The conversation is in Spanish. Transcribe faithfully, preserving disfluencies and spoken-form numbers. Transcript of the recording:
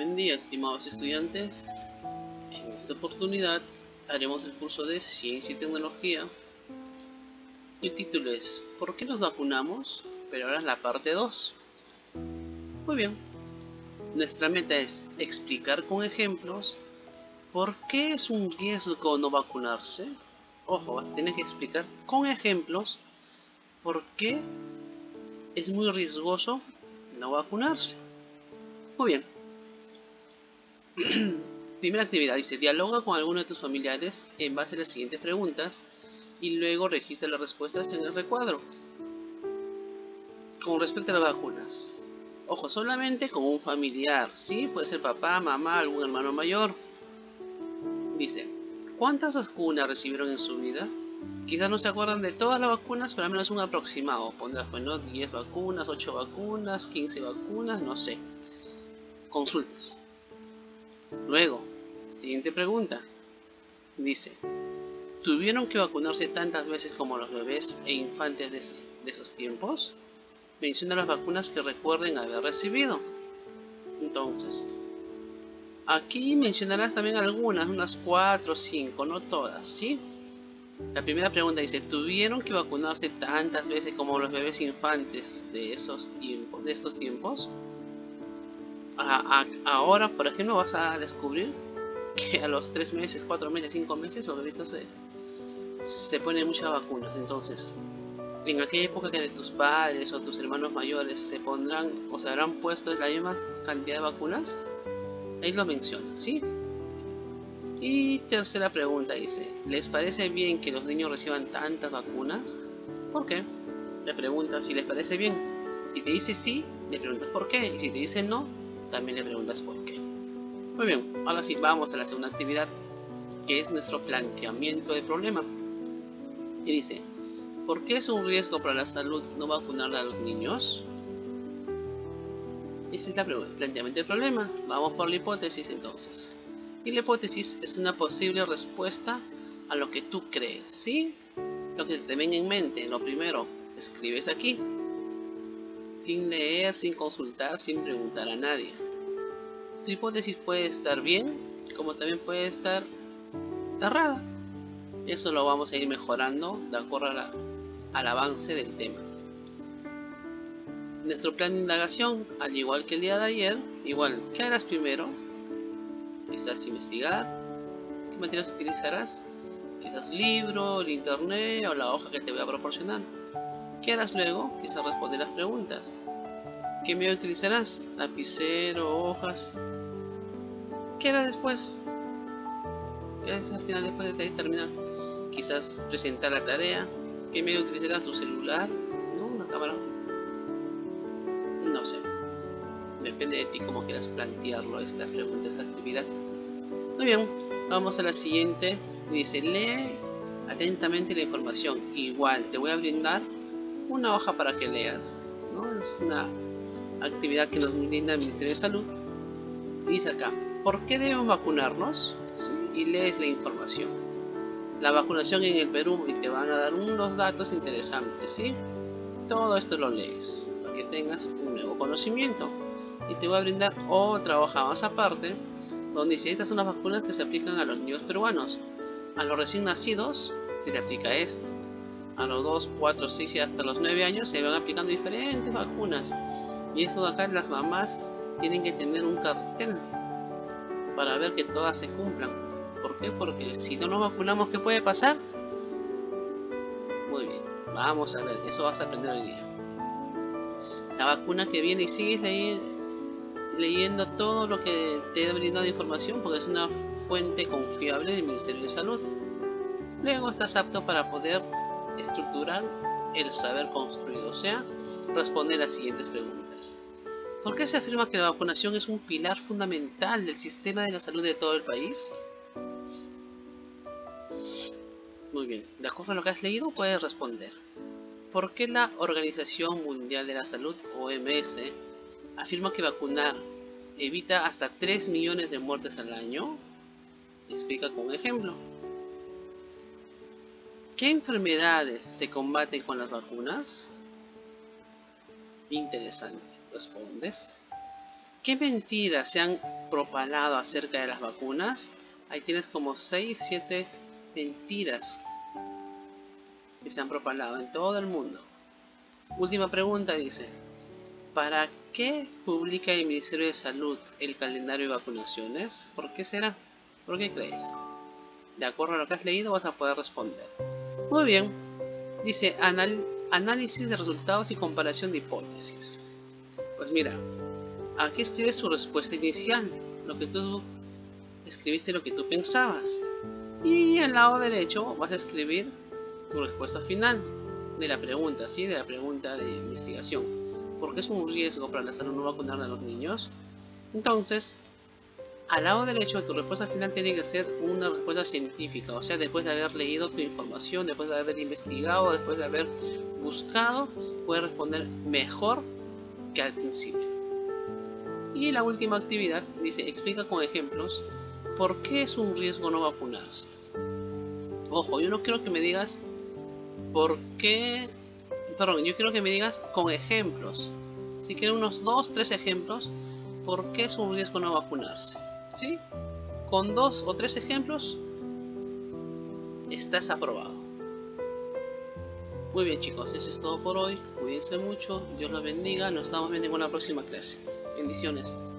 Buen día, estimados estudiantes. En esta oportunidad haremos el curso de Ciencia y Tecnología. El título es ¿por qué nos vacunamos? Pero ahora es la parte dos. Muy bien. Nuestra meta es explicar con ejemplos por qué es un riesgo no vacunarse. Ojo, vas a tener que explicar con ejemplos por qué es muy riesgoso no vacunarse. Muy bien. Primera actividad, dice, dialoga con alguno de tus familiares en base a las siguientes preguntas y luego registra las respuestas en el recuadro. Con respecto a las vacunas, ojo, solamente con un familiar, ¿sí? Puede ser papá, mamá, algún hermano mayor. Dice, ¿cuántas vacunas recibieron en su vida? Quizás no se acuerdan de todas las vacunas, pero al menos un aproximado. Pondrás, bueno, diez vacunas, ocho vacunas, quince vacunas, no sé. Consultas. Luego, siguiente pregunta. Dice, ¿tuvieron que vacunarse tantas veces como los bebés e infantes de esos, de esos tiempos? Menciona las vacunas que recuerden haber recibido. Entonces, aquí mencionarás también algunas, unas cuatro o cinco, no todas, ¿sí? La primera pregunta dice, ¿tuvieron que vacunarse tantas veces como los bebés infantes de esos tiempos, de estos tiempos? A, a, ahora, por ejemplo, vas a descubrir que a los tres meses, cuatro meses, cinco meses, los bebitos se, se ponen muchas vacunas. Entonces, en aquella época que de tus padres o tus hermanos mayores se pondrán o se habrán puesto la misma cantidad de vacunas, ahí lo menciona, ¿sí? Y tercera pregunta dice, ¿les parece bien que los niños reciban tantas vacunas? ¿Por qué? Le preguntas si les parece bien. Si te dice sí, le preguntas por qué. Y si te dice no, también le preguntas por qué. Muy bien, ahora sí, vamos a la segunda actividad, que es nuestro planteamiento de problema. Y dice, ¿por qué es un riesgo para la salud no vacunar a los niños? Ese es el planteamiento del problema. Vamos por la hipótesis entonces. Y la hipótesis es una posible respuesta a lo que tú crees, ¿sí? Lo que se te venga en mente. Lo primero, escribes aquí, sin leer, sin consultar, sin preguntar a nadie. Tu hipótesis puede estar bien, como también puede estar errada. Eso lo vamos a ir mejorando de acuerdo a la, al avance del tema. Nuestro plan de indagación, al igual que el día de ayer, igual, ¿qué harás primero? Quizás investigar. ¿Qué materiales utilizarás? Quizás libro, el internet o la hoja que te voy a proporcionar. ¿Qué harás luego? Quizás responder las preguntas. ¿Qué medio utilizarás? Lapicero, hojas. ¿Qué harás después? ¿Qué harás al final después de terminar? Quizás presentar la tarea. ¿Qué medio utilizarás? ¿Tu celular? ¿No? ¿Una cámara? No sé. Depende de ti cómo quieras plantearlo, esta pregunta, esta actividad. Muy bien, vamos a la siguiente. Dice, lee atentamente la información. Igual, te voy a brindar una hoja para que leas, ¿no? Es una actividad que nos brinda el Ministerio de Salud. Dice acá, ¿por qué debemos vacunarnos? ¿Sí? Y lees la información. La vacunación en el Perú, y te van a dar unos datos interesantes, ¿sí? Todo esto lo lees, para que tengas un nuevo conocimiento. Y te voy a brindar otra hoja más aparte, donde dice, estas son las vacunas que se aplican a los niños peruanos. A los recién nacidos se le aplica esto. A los dos, cuatro, seis y hasta los nueve años se van aplicando diferentes vacunas. Y esto de acá las mamás tienen que tener un cartel para ver que todas se cumplan. ¿Por qué? Porque si no nos vacunamos, ¿qué puede pasar? Muy bien, vamos a ver, eso vas a aprender hoy día. La vacuna que viene y sigues leyendo, leyendo todo lo que te he brindado de información porque es una fuente confiable del Ministerio de Salud. Luego estás apto para poder estructurar el saber construido, o sea, responder las siguientes preguntas. ¿Por qué se afirma que la vacunación es un pilar fundamental del sistema de la salud de todo el país? Muy bien, de acuerdo a lo que has leído puedes responder. ¿Por qué la Organización Mundial de la Salud, O M S, afirma que vacunar evita hasta tres millones de muertes al año? Explica con un ejemplo. ¿Qué enfermedades se combaten con las vacunas? Interesante, respondes. ¿Qué mentiras se han propalado acerca de las vacunas? Ahí tienes como seis siete mentiras que se han propalado en todo el mundo. Última pregunta dice, ¿para qué publica el Ministerio de Salud el calendario de vacunaciones? ¿Por qué será? ¿Por qué crees? De acuerdo a lo que has leído vas a poder responder. Muy bien. Dice, anal análisis de resultados y comparación de hipótesis. Pues mira, aquí escribes tu respuesta inicial, lo que tú escribiste, lo que tú pensabas. Y al lado derecho vas a escribir tu respuesta final de la pregunta, ¿sí? De la pregunta de investigación. ¿Por qué es un riesgo para la salud no vacunar a los niños? Entonces, al lado derecho de tu respuesta final tiene que ser una respuesta científica, o sea, después de haber leído tu información, después de haber investigado, después de haber buscado, puedes responder mejor que al principio. Y la última actividad dice, explica con ejemplos por qué es un riesgo no vacunarse. Ojo, yo no quiero que me digas por qué, perdón, yo quiero que me digas con ejemplos. Si quieres unos dos, tres ejemplos, por qué es un riesgo no vacunarse. ¿Sí? Con dos o tres ejemplos estás aprobado. Muy bien chicos, eso es todo por hoy. Cuídense mucho, Dios los bendiga. Nos estamos viendo en una próxima clase. Bendiciones.